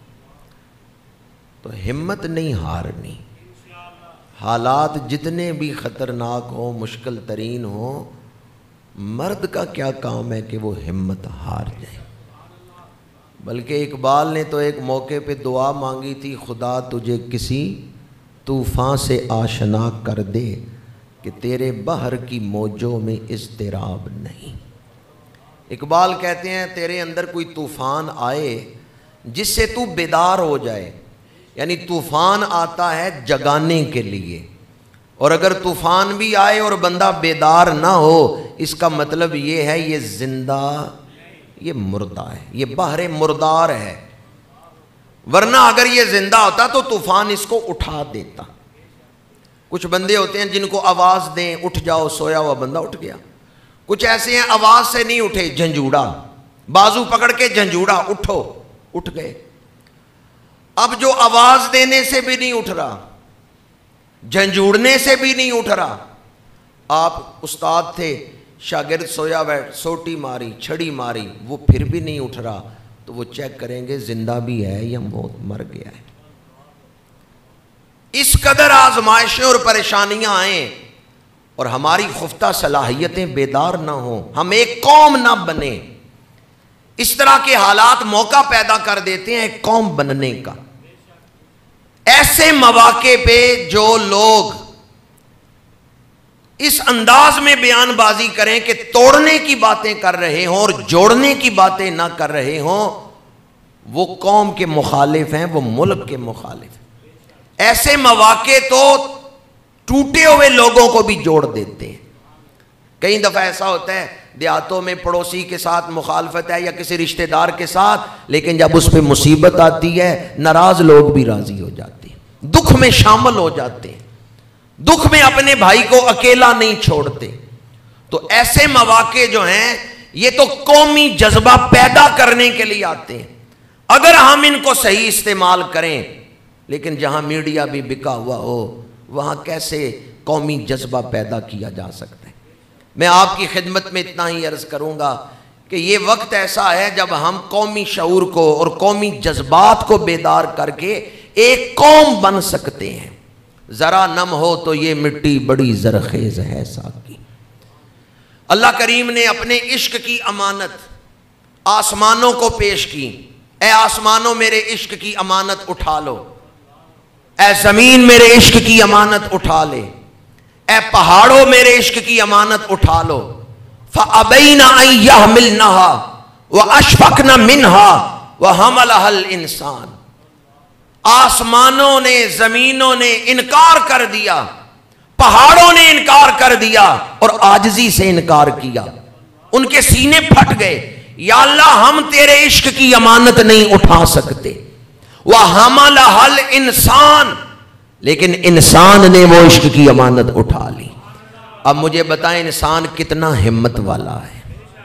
تو ہمت نہیں ہارنی، حالات جتنے بھی خطرناک ہوں، مشکل ترین ہوں، مرد کا کیا کام ہے کہ وہ ہمت ہار جائے۔ بلکہ اقبال نے تو ایک موقع پہ دعا مانگی تھی، خدا تجھے کسی طوفان سے آشنا کر دے کہ تیرے بحر کی موجوں میں اضطراب نہیں۔ اقبال کہتے ہیں تیرے اندر کوئی طوفان آئے جس سے تو بیدار ہو جائے، یعنی طوفان آتا ہے جگانے کے لیے، اور اگر طوفان بھی آئے اور بندہ بیدار نہ ہو، اس کا مطلب یہ ہے یہ زندہ، یہ مردہ ہے، یہ بحر مردار ہے، ورنہ اگر یہ زندہ ہوتا تو طوفان اس کو اٹھا دیتا۔ کچھ بندے ہوتے ہیں جن کو آواز دیں اٹھ جاؤ، سویا ہوا بندہ اٹھ گیا۔ کچھ ایسے ہیں آواز سے نہیں اٹھے، جھنجھوڑا، بازو پکڑ کے جھنجھوڑا، اٹھو، اٹھ گئے۔ اب جو آواز دینے سے بھی نہیں اٹھ رہا، جھنجھوڑنے سے بھی نہیں اٹھ رہا، آپ استاد تھے، شاگرد سویا بیٹھ، سوٹی ماری، چھڑی ماری، وہ پھر بھی نہیں اٹھ رہا، تو وہ چیک کریں گے زندہ بھی ہے یا موت مر گیا ہے۔ اس قدر آزمائشیں اور پریشانیاں آئیں اور ہماری خفتہ صلاحیتیں بیدار نہ ہوں، ہم ایک قوم نہ بنیں، اس طرح کے حالات موقع پیدا کر دیتے ہیں ایک قوم بننے کا۔ ایسے مواقع پہ جو لوگ اس انداز میں بیان بازی کریں کہ توڑنے کی باتیں کر رہے ہوں اور جوڑنے کی باتیں نہ کر رہے ہوں، وہ قوم کے مخالف ہیں، وہ ملک کے مخالف ہیں۔ ایسے مواقع تو ٹوٹے ہوئے لوگوں کو بھی جوڑ دیتے ہیں۔ کئی دفعہ ایسا ہوتا ہے دیہاتوں میں پڑوسی کے ساتھ مخالفت ہے یا کسی رشتہ دار کے ساتھ، لیکن جب اس پہ مصیبت آتی ہے ناراض لوگ بھی راضی ہو جاتے ہیں، دکھ میں شامل ہو جاتے ہیں، دکھ میں اپنے بھائی کو اکیلا نہیں چھوڑتے۔ تو ایسے مواقع جو ہیں یہ تو قومی جذبہ پیدا کرنے کے لیے آتے ہیں، اگر ہم ان کو صحیح استعمال کریں۔ لیکن جہاں میڈیا بھی بکا ہوا ہو وہاں کیسے قومی جذبہ پیدا کیا جا سکتا ہے؟ میں آپ کی خدمت میں اتنا ہی عرض کروں گا کہ یہ وقت ایسا ہے جب ہم قومی شعور کو اور قومی جذبات کو بیدار کر کے ایک قوم بن سکتے ہیں۔ ذرا نم ہو تو یہ مٹی بڑی زرخیز ہے ساقی۔ اللہ کریم نے اپنے عشق کی امانت آسمانوں کو پیش کی، اے آسمانوں میرے عشق کی امانت اٹھا لو، اے زمین میرے عشق کی امانت اٹھا لے، اے پہاڑوں میرے عشق کی امانت اٹھا لو۔ فَأَبَيْنَ أَن يَحْمِلْنَهَا وَأَشْفَقْنَ مِنْهَا وَحَمَلَهَا الْإِنسَانُ۔ آسمانوں نے، زمینوں نے انکار کر دیا، پہاڑوں نے انکار کر دیا اور عاجزی سے انکار کیا، ان کے سینے پھٹ گئے۔ یا اللہ ہم تیرے عشق کی امانت نہیں اٹھا سکتے۔ وَحَمَلَهَا الْإِنسَانُ، لیکن انسان نے وہ عشق کی امانت اٹھا لی۔ اب مجھے بتائیں انسان کتنا ہمت والا ہے؟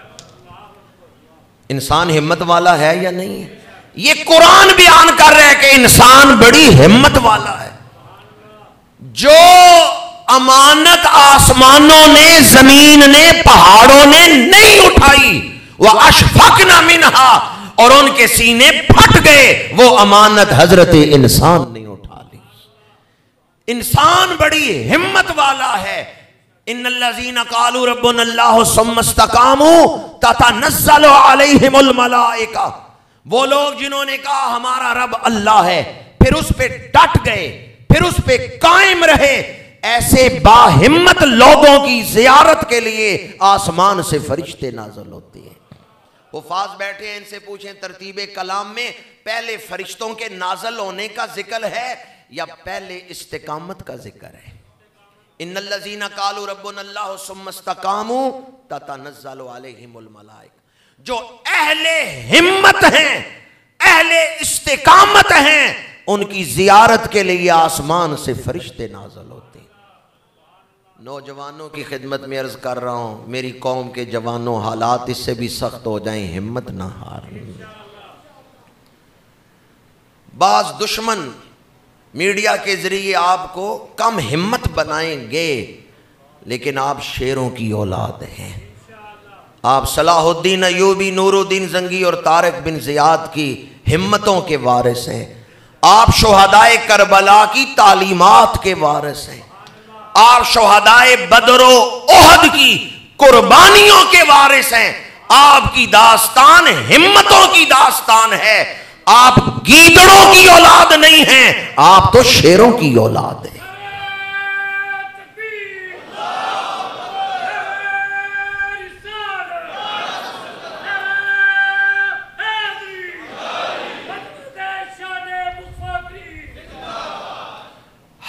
انسان ہمت والا ہے یا نہیں ہے؟ یہ قرآن بیان کر رہا ہے کہ انسان بڑی ہمت والا ہے۔ جو امانت آسمانوں نے، زمین نے، پہاڑوں نے نہیں اٹھائی، وَأَشْفَقْنَ مِنْهَا، اور ان کے سینے پھٹ گئے، وہ امانت حضرت انسان نے اٹھا لی۔ انسان بڑی ہمت والا ہے۔ ان الذین قالوا ربنا اللہ ثم استقاموا تتنزل علیہم الملائکہ، وہ لوگ جنہوں نے کہا ہمارا رب اللہ ہے، پھر اس پہ ڈٹ گئے، پھر اس پہ قائم رہے، ایسے باہمت لوگوں کی زیارت کے لیے آسمان سے فرشتے نازل ہوتے ہیں۔ حفاظ بیٹھے ہیں، ان سے پوچھیں ترتیب کلام میں پہلے فرشتوں کے نازل ہونے کا ذکر ہے یا پہلے استقامت کا ذکر ہے؟ ان الذین قالوا ربنا اللہ ثم استقاموا تتنزل علیہم الملائکہ، جو اہل ہمت ہیں، اہل استقامت ہیں، ان کی زیارت کے لیے آسمان سے فرشتے نازل ہوتے ہیں۔ نوجوانوں کی خدمت میں عرض کر رہا ہوں، میری قوم کے جوانوں حالات اس سے بھی سخت ہو جائیں، ہمت نہ ہاریں۔ بعض دشمن میڈیا کے ذریعے آپ کو کم ہمت بنائیں گے، لیکن آپ شیروں کی اولاد ہیں۔ آپ صلاح الدین ایوبی، نور الدین زنگی اور طارق بن زیاد کی ہمتوں کے وارث ہیں۔ آپ شہدائے کربلا کی تعلیمات کے وارث ہیں۔ آپ شہدائے بدر و احد کی قربانیوں کے وارث ہیں۔ آپ کی داستان ہمتوں کی داستان ہے۔ آپ گیدڑوں کی اولاد نہیں ہیں، آپ تو شیروں کی اولاد ہیں۔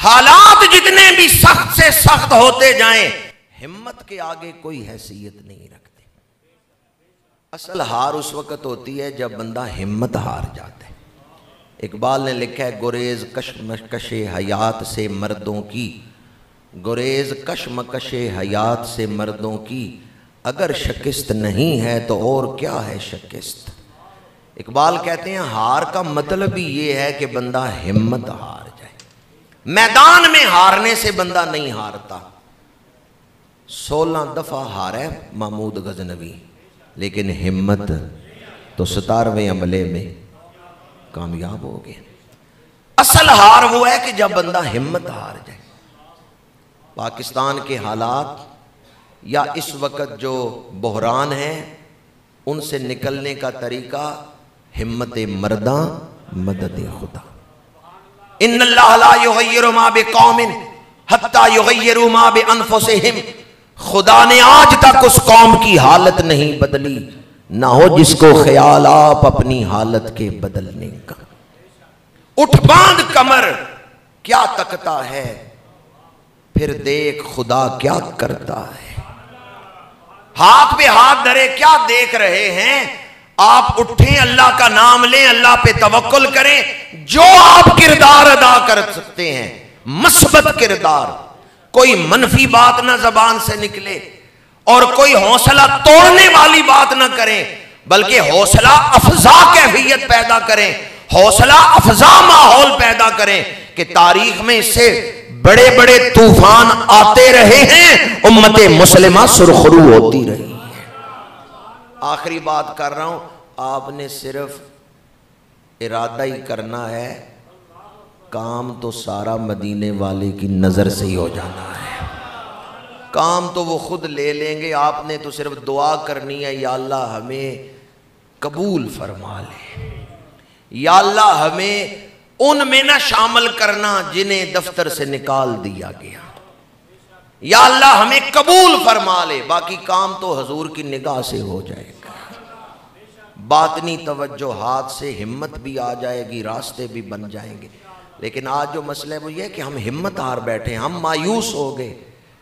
حالات جتنے بھی سخت سے سخت ہوتے جائیں ہمت کے آگے کوئی حیثیت نہیں رکھتے۔ اصل ہار اس وقت ہوتی ہے جب بندہ ہمت ہار جاتا ہے۔ اقبال نے لکھا ہے گریز کشمکش حیات سے مردوں کی، گریز کشمکش حیات سے مردوں کی، اگر شکست نہیں ہے تو اور کیا ہے شکست۔ اقبال کہتے ہیں ہار کا مطلب ہی یہ ہے کہ بندہ ہمت ہار جائے۔ میدان میں ہارنے سے بندہ نہیں ہارتا۔ سولہ دفعہ ہارے محمود غزنوی، لیکن ہمت تو ستارویں عملے میں کامیاب ہو گئے۔ اصل ہار وہ ہے کہ جب بندہ ہمت ہار جائے۔ پاکستان کے حالات یا اس وقت جو بحران ہیں ان سے نکلنے کا طریقہ ہمت مرداں مدد خدا۔ ان اللہ لا یغیر ما بقوم حتی یغیروا ما بانفسہم، خدا نے آج تک اس قوم کی حالت نہیں بدلی نہ ہو جس کو خیال آپ اپنی حالت کے بدلنے کا۔ اٹھ باندھ کمر کیا تکتا ہے، پھر دیکھ خدا کیا کرتا ہے۔ ہاتھ پہ ہاتھ دھرے کیا دیکھ رہے ہیں، آپ اٹھیں اللہ کا نام لیں، اللہ پہ توکل کریں۔ جو آپ کردار ادا کر سکتے ہیں مثبت کردار، کوئی منفی بات نہ زبان سے نکلے اور کوئی حوصلہ توڑنے والی بات نہ کریں، بلکہ حوصلہ افزا کیفیت پیدا کریں، حوصلہ افزا ماحول پیدا کریں کہ تاریخ میں اس سے بڑے بڑے طوفان آتے رہے ہیں، امت مسلمہ سرخرو ہوتی رہی ہے۔ آخری بات کر رہا ہوں، آپ نے صرف ارادہ ہی کرنا ہے، کام تو سارا مدینے والے کی نظر سے ہی ہو جانا ہے۔ کام تو وہ خود لے لیں گے، آپ نے تو صرف دعا کرنی ہے، یا اللہ ہمیں قبول فرما لے، یا اللہ ہمیں ان میں نہ شامل کرنا جنہیں دفتر سے نکال دیا گیا، یا اللہ ہمیں قبول فرما لے، باقی کام تو حضور کی نگاہ سے ہو جائے گا۔ باطنی توجہات سے ہمت بھی آ جائے گی، راستے بھی بن جائیں گے۔ لیکن آج جو مسئلہ ہے وہ یہ ہے کہ ہم ہمت ہار بیٹھے، ہم مایوس ہو گئے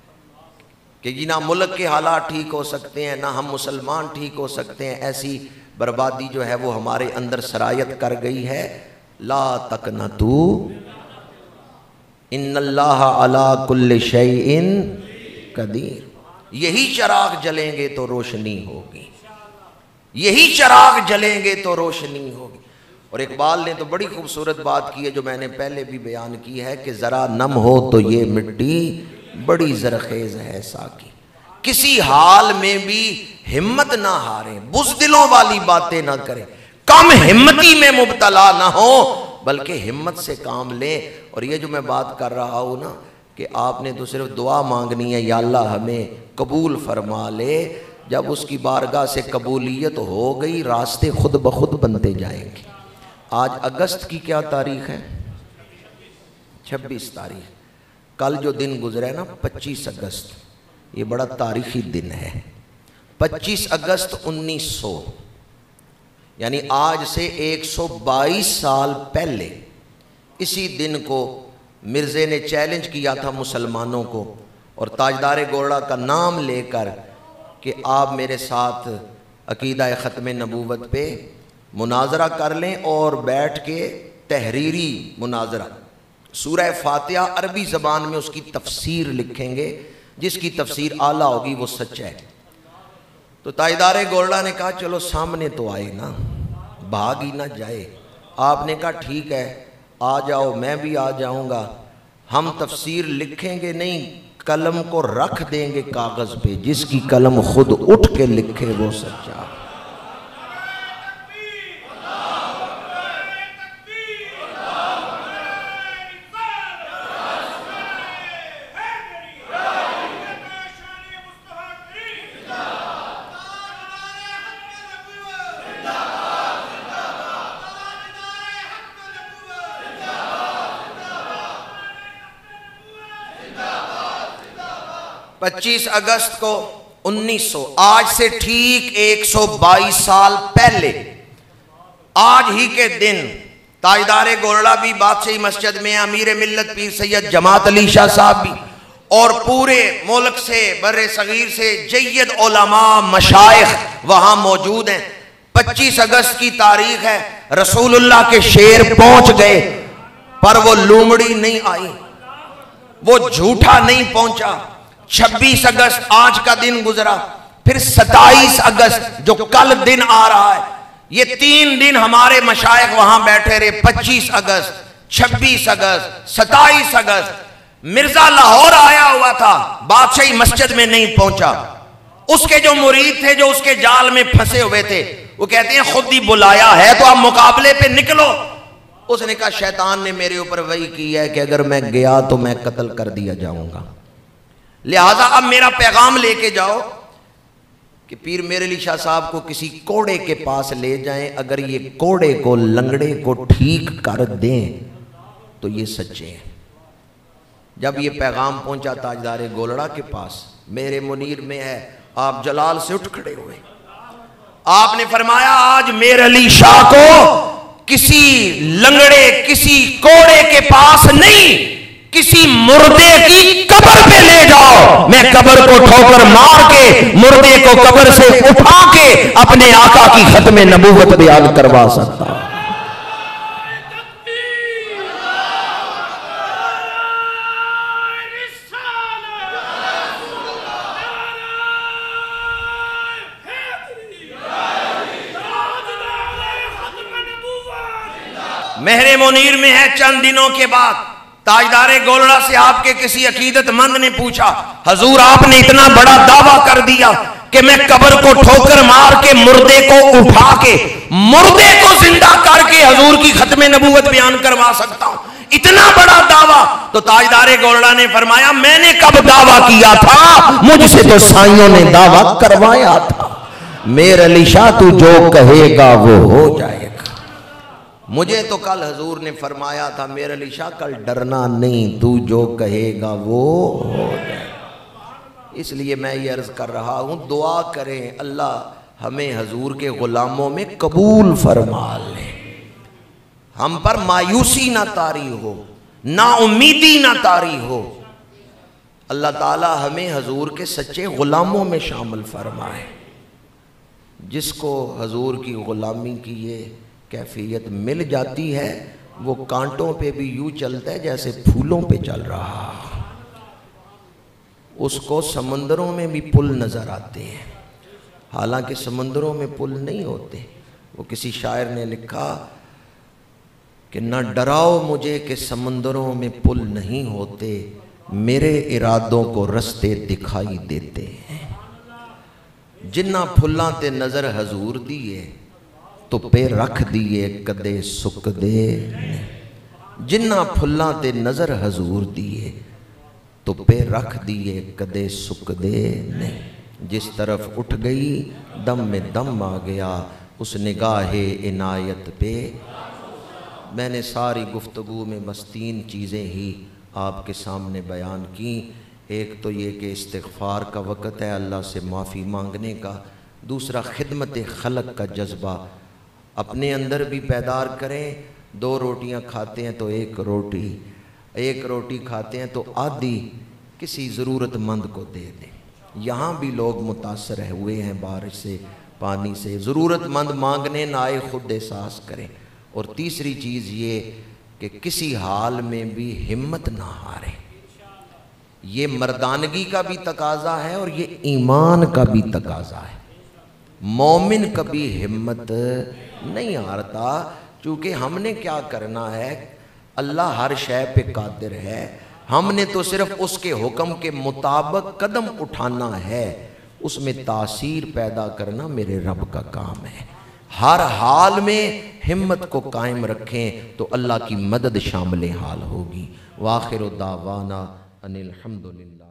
کہ جی نہ ملک کے حالات ٹھیک ہو سکتے ہیں، نہ ہم مسلمان ٹھیک ہو سکتے ہیں۔ ایسی بربادی جو ہے وہ ہمارے اندر سرایت کر گئی ہے۔ لا تقنطوا ان اللہ علی کل شیء قدیر۔ یہی چراغ جلیں گے تو روشنی ہوگی، یہی چراغ جلیں گے تو روشنی ہوگی۔ اور اقبال نے تو بڑی خوبصورت بات کی ہے جو میں نے پہلے بھی بیان کی ہے کہ ذرا نم ہو تو یہ مٹی بڑی زرخیز ہے ساقی۔ کسی حال میں بھی ہمت نہ ہاریں، بزدلوں والی باتیں نہ کریں، کم ہمتی میں مبتلا نہ ہو، بلکہ ہمت سے کام لیں۔ اور یہ جو میں بات کر رہا ہوں نا کہ آپ نے تو صرف دعا مانگنی ہے، یا اللہ ہمیں قبول فرما لے۔ جب اس کی بارگاہ سے قبولیت ہو گئی، راستے خود بخود بنتے جائیں گے۔ آج اگست کی کیا تاریخ ہے؟ چھبیس تاریخ۔ کل جو دن گزرا ہے نا پچیس اگست، یہ بڑا تاریخی دن ہے۔ پچیس اگست انیس سو، یعنی آج سے ایک سو بائیس سال پہلے اسی دن کو مرزے نے چیلنج کیا تھا مسلمانوں کو، اور تاجدار گوڑا کا نام لے کر کہ آپ میرے ساتھ عقیدہ ختم نبوت پہ مناظرہ کر لیں، اور بیٹھ کے تحریری مناظرہ۔ سورہ فاتحہ عربی زبان میں اس کی تفسیر لکھیں گے، جس کی تفسیر اعلیٰ ہوگی وہ سچ ہے۔ تو تاجدار گولڈا نے کہا چلو سامنے تو آئے نا، بھاگ ہی نہ جائے۔ آپ نے کہا ٹھیک ہے آ جاؤ، میں بھی آ جاؤں گا۔ ہم تفسیر لکھیں گے نہیں، قلم کو رکھ دیں گے کاغذ پہ، جس کی قلم خود اٹھ کے لکھے وہ سچا۔ پچیس اگست کو انیس سو، آج سے ٹھیک ایک سو بائیس سال پہلے آج ہی کے دن تاجدار گولڑا بھی بادشاہی مسجد میں، امیر ملت پیر سید جماعت علی شاہ صاحب بھی، اور پورے ملک سے بر صغیر سے جید علماء مشائخ وہاں موجود ہیں۔ پچیس اگست کی تاریخ ہے، رسول اللہ کے شیر پہنچ گئے پر وہ لومڑی نہیں آئی، وہ جھوٹا نہیں پہنچا۔ چھبیس اگست آج کا دن گزرا، پھر ستائیس اگست جو کل دن آ رہا ہے، یہ تین دن ہمارے مشائخ وہاں بیٹھے رہے۔ پچیس اگست، چھبیس اگست، ستائیس اگست۔ مرزا لاہور آیا ہوا تھا، بادشاہی مسجد میں نہیں پہنچا۔ اس کے جو مرید تھے، جو اس کے جال میں پھنسے ہوئے تھے، وہ کہتے ہیں خود ہی بلایا ہے تو آپ مقابلے پہ نکلو۔ اس نے کہا شیطان نے میرے اوپر وحی کی ہے کہ اگر میں گیا تو میں قتل کر دیا جاؤں گا، لہٰذا اب میرا پیغام لے کے جاؤ کہ پیر میر علی شاہ صاحب کو کسی کوڑے کے پاس لے جائیں، اگر یہ کوڑے کو لنگڑے کو ٹھیک کر دیں تو یہ سچے ہیں۔ جب یہ پیغام پہنچا تاجدار گولڑا کے پاس، میرے منیر میں ہے، آپ جلال سے اٹھ کھڑے ہوئے، آپ نے فرمایا آج میر علی شاہ کو کسی لنگڑے کسی کوڑے کے پاس نہیں، کسی مردے کی قبر پہ لے جاؤ، میں قبر کو ٹھوکر مار کے مردے کو قبر سے اٹھا کے اپنے آقا کی ختم نبوت بیان کروا سکتا ہوں۔ مہر منیر میں ہے، چند دنوں کے بعد تاجدار گولڑا سے آپ کے کسی عقیدت مند نے پوچھا حضور آپ نے اتنا بڑا دعویٰ کر دیا کہ میں قبر کو ٹھوکر مار کے مردے کو اٹھا کے مردے کو زندہ کر کے حضور کی ختم نبوت بیان کروا سکتا ہوں، اتنا بڑا دعویٰ۔ تو تاجدار گولڑا نے فرمایا میں نے کب دعویٰ کیا تھا؟ مجھ سے تو سائیوں نے دعویٰ کروایا تھا، میر علی شاہ تو جو کہے گا وہ ہو جائے گا۔ مجھے تو کل حضور نے فرمایا تھا میر علی شاہ کل ڈرنا نہیں، تو جو کہے گا وہ ہو جائے گا۔ اس لیے میں یہ عرض کر رہا ہوں دعا کریں اللہ ہمیں حضور کے غلاموں میں قبول فرما لے، ہم پر مایوسی نہ طاری ہو، نا امیدی نہ طاری ہو، اللہ تعالی ہمیں حضور کے سچے غلاموں میں شامل فرمائے۔ جس کو حضور کی غلامی کی یہ کیفیت مل جاتی ہے وہ کانٹوں پہ بھی یوں چلتا ہے جیسے پھولوں پہ چل رہا، اس کو سمندروں میں بھی پل نظر آتے ہیں، حالانکہ سمندروں میں پل نہیں ہوتے۔ وہ کسی شاعر نے لکھا کہ نہ ڈراؤ مجھے کہ سمندروں میں پل نہیں ہوتے، میرے ارادوں کو رستے دکھائی دیتے ہیں۔ جنہ پھلاں تے نظر حضور دیے تو پہ رکھ دیے کدے سک دے نے، جنہ پھلاں تے نظر حضور دیے تو پہ رکھ دیے کدے سک دے نے، جس طرف اٹھ گئی دم میں دم آ گیا اس نگاہ عنایت پہ۔ میں نے ساری گفتگو میں بس تین چیزیں ہی آپ کے سامنے بیان کی، ایک تو یہ کہ استغفار کا وقت ہے، اللہ سے معافی مانگنے کا، دوسرا خدمت خلق کا جذبہ اپنے اندر بھی بیدار کریں۔ دو روٹیاں کھاتے ہیں تو ایک روٹی ایک روٹی کھاتے ہیں تو آدھی کسی ضرورت مند کو دے دیں۔ یہاں بھی لوگ متاثر ہوئے ہیں بارش سے، پانی سے، ضرورت مند مانگنے نہ آئے خود احساس کریں۔ اور تیسری چیز یہ کہ کسی حال میں بھی ہمت نہ ہاریں، یہ مردانگی کا بھی تقاضا ہے اور یہ ایمان کا بھی تقاضا ہے۔ مومن کبھی ہمت نہیں ہارتا، چونکہ ہم نے کیا کرنا ہے، اللہ ہر شے پہ قادر ہے، ہم نے تو صرف اس کے حکم کے مطابق قدم اٹھانا ہے، اس میں تاثیر پیدا کرنا میرے رب کا کام ہے۔ ہر حال میں ہمت کو قائم رکھیں تو اللہ کی مدد شامل حال ہوگی۔ وآخر دعوانا ان الحمدللہ۔